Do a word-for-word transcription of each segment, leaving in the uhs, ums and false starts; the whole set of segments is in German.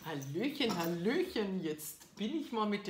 Hallöchen, Hallöchen, jetzt bin ich mal mit der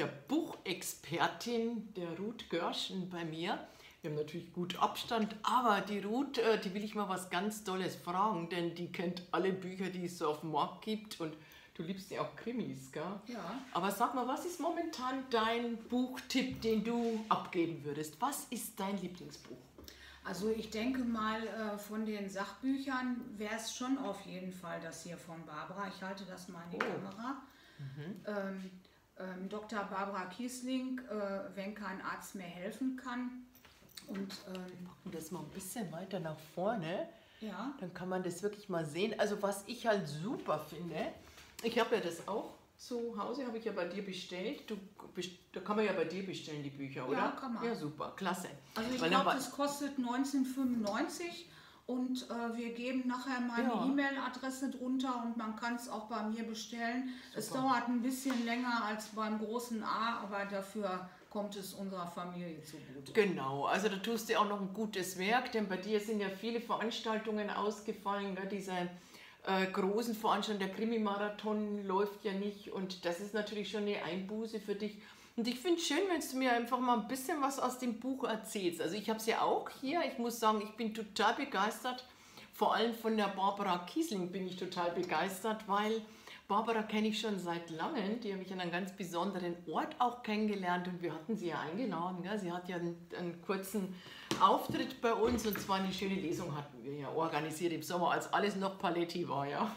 Buchexpertin, der Ruth Görschen, bei mir. Wir haben natürlich gut Abstand, aber die Ruth, äh, die will ich mal was ganz Tolles fragen, denn die kennt alle Bücher, die es so auf dem Markt gibt und du liebst ja auch Krimis, gell? Ja. Aber sag mal, was ist momentan dein Buchtipp, den du abgeben würdest? Was ist dein Lieblingsbuch? Also ich denke mal, äh, von den Sachbüchern wäre es schon auf jeden Fall das hier von Barbara. Ich halte das mal in die Oh. Kamera. Mhm. Ähm, ähm, Doktor Barbara Kiesling, äh, wenn kein Arzt mehr helfen kann. Und ähm, Und das mal ein bisschen weiter nach vorne, ja, dann kann man das wirklich mal sehen. Also was ich halt super finde, ich habe ja das auch zu Hause, habe ich ja bei dir bestellt. Du, best- da kann man ja bei dir bestellen, die Bücher, oder? Ja, kann man. Ja, super, klasse. also ich Weil dann glaube, wa- das kostet neunzehnhundertfünfundneunzig und äh, wir geben nachher meine Ja. E-Mail-Adresse drunter und man kann es auch bei mir bestellen. Es Super. dauert ein bisschen länger als beim großen A, aber dafür kommt es unserer Familie zugute. Genau, also da tust du auch noch ein gutes Werk, denn bei dir sind ja viele Veranstaltungen ausgefallen. Ne? Diese äh, großen Veranstaltungen, der Krimi-Marathon läuft ja nicht und das ist natürlich schon eine Einbuße für dich. Und ich finde es schön, wenn du mir einfach mal ein bisschen was aus dem Buch erzählst. Also ich habe es ja auch hier, ich muss sagen, ich bin total begeistert. Vor allem von der Barbara Kiesling bin ich total begeistert, weil Barbara kenne ich schon seit langem. Die habe ich an einem ganz besonderen Ort auch kennengelernt und wir hatten sie ja eingeladen. Gell? Sie hat ja einen, einen kurzen Auftritt bei uns und zwar eine schöne Lesung hatten wir ja organisiert im Sommer, als alles noch Paletti war. Ja.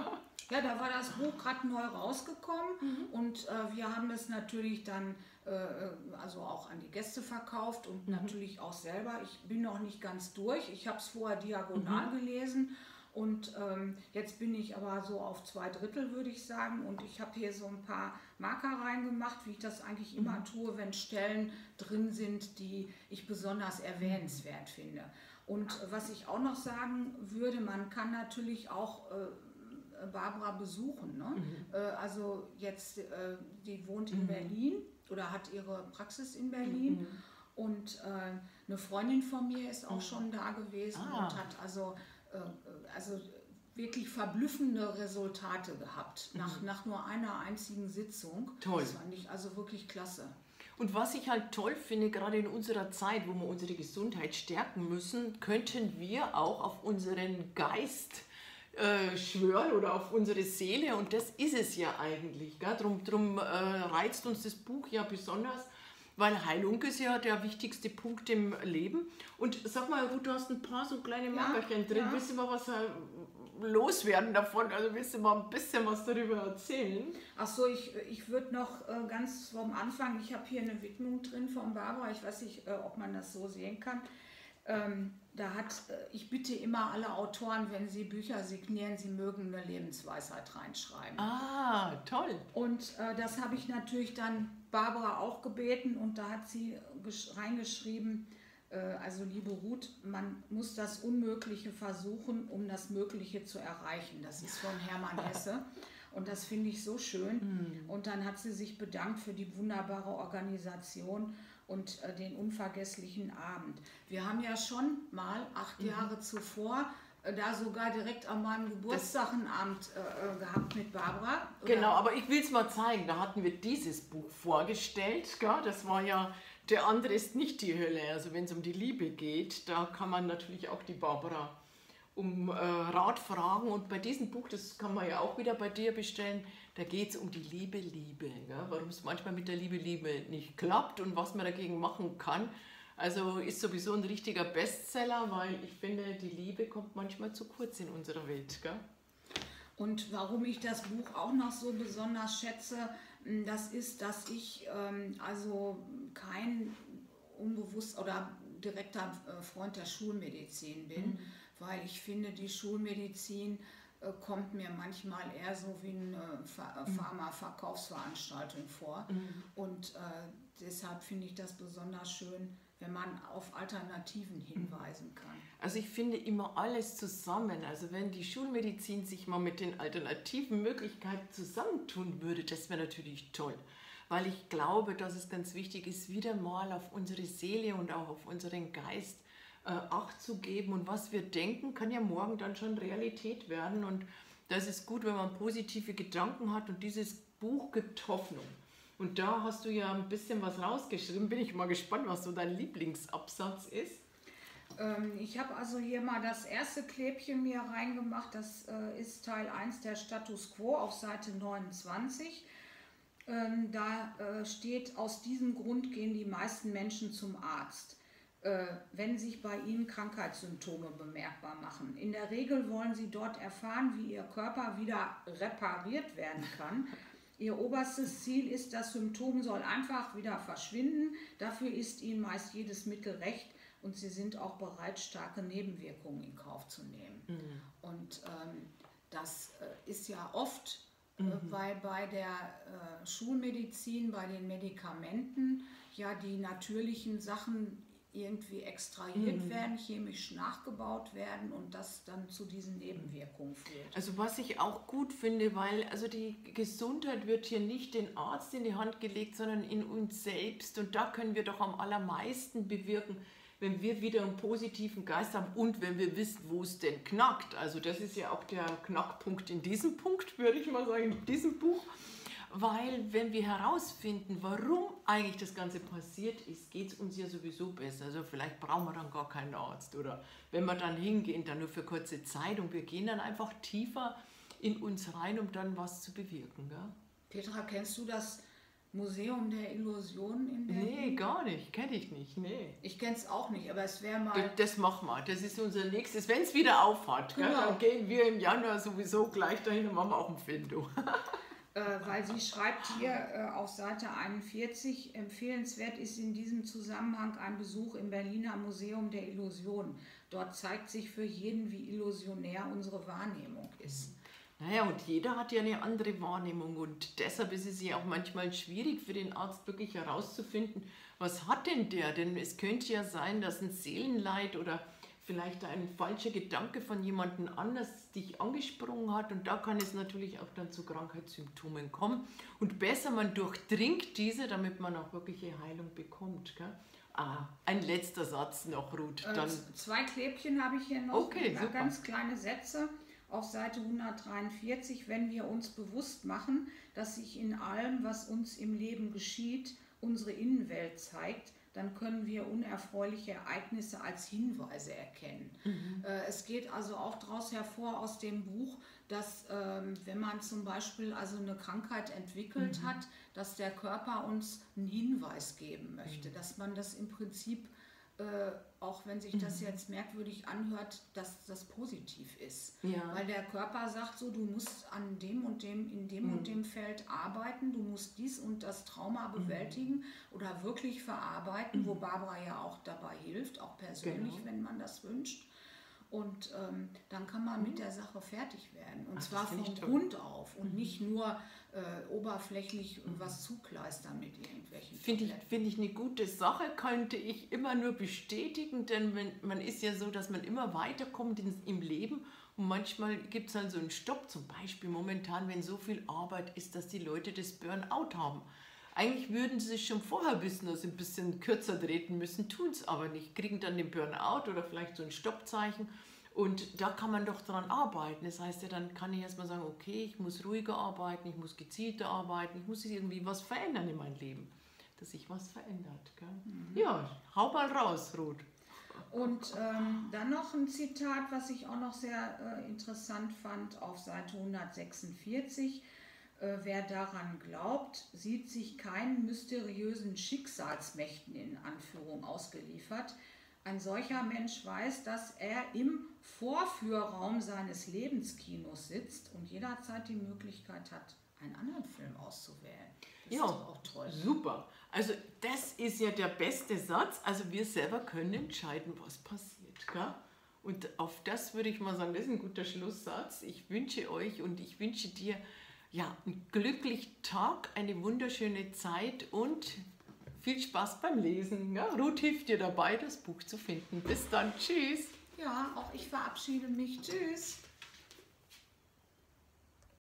Ja, da war das Buch gerade neu rausgekommen und äh, wir haben es natürlich dann äh, also auch an die Gäste verkauft und natürlich auch selber. Ich bin noch nicht ganz durch. Ich habe es vorher diagonal gelesen und ähm, jetzt bin ich aber so auf zwei Drittel, würde ich sagen. Und ich habe hier so ein paar Marker reingemacht, wie ich das eigentlich immer tue, wenn Stellen drin sind, die ich besonders erwähnenswert finde. Und äh, was ich auch noch sagen würde, man kann natürlich auch äh, Barbara besuchen. Ne? Äh, also jetzt, äh, die wohnt in Berlin oder hat ihre Praxis in Berlin und äh, eine Freundin von mir ist auch schon da gewesen Ah. und hat also, äh, also wirklich verblüffende Resultate gehabt nach, nach nur einer einzigen Sitzung. Toll. Das fand ich also wirklich klasse. Und was ich halt toll finde, gerade in unserer Zeit, wo wir unsere Gesundheit stärken müssen, könnten wir auch auf unseren Geist äh, schwören oder auf unsere Seele und das ist es ja eigentlich. Gell? Drum, drum äh, reizt uns das Buch ja besonders, weil Heilung ist ja der wichtigste Punkt im Leben. Und sag mal, Ruth, du hast ein paar so kleine Markerchen drin. ja. Willst du mal was äh, loswerden davon? Also willst du mal ein bisschen was darüber erzählen? Ach so, ich, ich würde noch äh, ganz vom Anfang, ich habe hier eine Widmung drin von Barbara, ich weiß nicht, äh, ob man das so sehen kann. Ähm, da hat, äh, ich bitte immer alle Autoren, wenn sie Bücher signieren, sie mögen eine Lebensweisheit reinschreiben. Ah, toll. Und äh, das habe ich natürlich dann Barbara auch gebeten und da hat sie gesch- reingeschrieben, äh, also liebe Ruth, man muss das Unmögliche versuchen, um das Mögliche zu erreichen. Das ist von Hermann Hesse. Und das finde ich so schön. Und dann hat sie sich bedankt für die wunderbare Organisation und äh, den unvergesslichen Abend. Wir haben ja schon mal acht Jahre zuvor äh, da sogar direkt an meinem Geburtstag einen Abend äh, äh, gehabt mit Barbara. Oder- Genau, aber ich will es mal zeigen. Da hatten wir dieses Buch vorgestellt. Gell? Das war ja, der andere ist nicht die Hölle. Also wenn es um die Liebe geht, da kann man natürlich auch die Barbara um äh, Rat fragen. Und bei diesem Buch, das kann man ja auch wieder bei dir bestellen, da geht es um die Liebe, Liebe. Gell? Warum es manchmal mit der Liebe, Liebe nicht klappt und was man dagegen machen kann. Also ist sowieso ein richtiger Bestseller, weil ich finde, die Liebe kommt manchmal zu kurz in unserer Welt. Gell? Und warum ich das Buch auch noch so besonders schätze, mh, das ist, dass ich ähm, also kein unbewusst oder direkter äh, Freund der Schulmedizin bin, weil ich finde, die Schulmedizin äh, kommt mir manchmal eher so wie eine Ph- äh, Pharma-Verkaufsveranstaltung vor. Und äh, deshalb finde ich das besonders schön, wenn man auf Alternativen hinweisen kann. Also ich finde immer alles zusammen. Also wenn die Schulmedizin sich mal mit den alternativen Möglichkeiten zusammentun würde, das wäre natürlich toll. Weil ich glaube, dass es ganz wichtig ist, wieder mal auf unsere Seele und auch auf unseren Geist äh, Acht zu geben. Und was wir denken, kann ja morgen dann schon Realität werden. Und das ist gut, wenn man positive Gedanken hat und dieses Buch gibt Hoffnung. Und da hast du ja ein bisschen was rausgeschrieben. Bin ich mal gespannt, was so dein Lieblingsabsatz ist. Ähm, ich habe also hier mal das erste Klebchen mir reingemacht. Das äh, ist Teil eins der Status Quo auf Seite neunundzwanzig. Ähm, da äh, steht, aus diesem Grund gehen die meisten Menschen zum Arzt, äh, wenn sich bei ihnen Krankheitssymptome bemerkbar machen. In der Regel wollen sie dort erfahren, wie ihr Körper wieder repariert werden kann. Ihr oberstes Ziel ist, das Symptom soll einfach wieder verschwinden. Dafür ist ihnen meist jedes Mittel recht und sie sind auch bereit, starke Nebenwirkungen in Kauf zu nehmen. Mhm. Und ähm, das äh, ist ja oft, mhm. äh, weil bei der äh, Schulmedizin, bei den Medikamenten ja die natürlichen Sachen irgendwie extrahiert mhm. werden, chemisch nachgebaut werden und das dann zu diesen Nebenwirkungen führt. Also was ich auch gut finde, weil also die Gesundheit wird hier nicht den Arzt in die Hand gelegt, sondern in uns selbst und da können wir doch am allermeisten bewirken, wenn wir wieder einen positiven Geist haben und wenn wir wissen, wo es denn knackt. Also das ist ja auch der Knackpunkt in diesem Punkt, würde ich mal sagen, in diesem Buch. Weil wenn wir herausfinden, warum eigentlich das Ganze passiert ist, geht es uns ja sowieso besser. Also vielleicht brauchen wir dann gar keinen Arzt. Oder wenn wir dann hingehen, dann nur für kurze Zeit und wir gehen dann einfach tiefer in uns rein, um dann was zu bewirken. Gell? Petra, kennst du das Museum der Illusionen in Berlin? Nee, gar nicht. Kenne ich nicht. Nee. Ich kenne es auch nicht, aber es wäre mal... Das, das machen wir. Das ist unser nächstes. Wenn es wieder aufhat, genau. Gell, dann gehen wir im Januar sowieso gleich dahin und machen wir auch ein Findo. Weil sie schreibt hier äh, auf Seite einundvierzig, empfehlenswert ist in diesem Zusammenhang ein Besuch im Berliner Museum der Illusionen. Dort zeigt sich für jeden, wie illusionär unsere Wahrnehmung ist. Naja, und jeder hat ja eine andere Wahrnehmung und deshalb ist es ja auch manchmal schwierig für den Arzt wirklich herauszufinden, was hat denn der? Denn es könnte ja sein, dass ein Seelenleid oder vielleicht ein falscher Gedanke von jemandem anders dich angesprungen hat und da kann es natürlich auch dann zu Krankheitssymptomen kommen und besser man durchdringt diese, damit man auch wirkliche Heilung bekommt. Gell? Ah, ein letzter Satz noch, Ruth. Dann äh, zwei Klebchen habe ich hier noch, okay, ganz kleine Sätze auf Seite hundertdreiundvierzig. Wenn wir uns bewusst machen, dass sich in allem, was uns im Leben geschieht, unsere Innenwelt zeigt, dann können wir unerfreuliche Ereignisse als Hinweise erkennen. Mhm. Äh, es geht also auch daraus hervor aus dem Buch, dass ähm, wenn man zum Beispiel also eine Krankheit entwickelt mhm. hat, dass der Körper uns einen Hinweis geben möchte, mhm. dass man das im Prinzip, äh, auch wenn sich das jetzt merkwürdig anhört, dass das positiv ist. Ja. Weil der Körper sagt so, du musst an dem und dem, in dem mhm. und dem Feld arbeiten, du musst dies und das Trauma bewältigen mhm. oder wirklich verarbeiten, mhm. wo Barbara ja auch dabei hilft, auch persönlich, genau. wenn man das wünscht. Und ähm, dann kann man mit der Sache fertig werden. Und Ach, zwar vom Grund auf und nicht nur äh, oberflächlich mhm. was zukleistern mit irgendwelchen. Finde ich, find ich eine gute Sache, könnte ich immer nur bestätigen, denn wenn, man ist ja so, dass man immer weiterkommt in, im Leben und manchmal gibt es dann so einen Stopp, zum Beispiel momentan, wenn so viel Arbeit ist, dass die Leute das Burnout haben. Eigentlich würden sie schon vorher wissen, dass sie ein bisschen kürzer treten müssen, tun es aber nicht, kriegen dann den Burnout oder vielleicht so ein Stoppzeichen und da kann man doch dran arbeiten. Das heißt ja, dann kann ich erstmal sagen, okay, ich muss ruhiger arbeiten, ich muss gezielter arbeiten, ich muss irgendwie was verändern in meinem Leben, dass sich was verändert. Gell? Mhm. Ja, hau mal raus, Ruth. Und ähm, dann noch ein Zitat, was ich auch noch sehr äh, interessant fand, auf Seite hundertsechsundvierzig. Äh, wer daran glaubt, sieht sich keinen mysteriösen Schicksalsmächten in Anführung ausgeliefert. Ein solcher Mensch weiß, dass er im Vorführraum seines Lebenskinos sitzt und jederzeit die Möglichkeit hat, einen anderen Film auszuwählen. Das ja, ist doch auch toll. Super. Also das ist ja der beste Satz. Also wir selber können entscheiden, was passiert. Gell? Und auf das würde ich mal sagen, das ist ein guter Schlusssatz. Ich wünsche euch und ich wünsche dir ja, einen glücklichen Tag, eine wunderschöne Zeit und viel Spaß beim Lesen. Ja, Ruth hilft dir dabei, das Buch zu finden. Bis dann. Tschüss. Ja, auch ich verabschiede mich. Tschüss.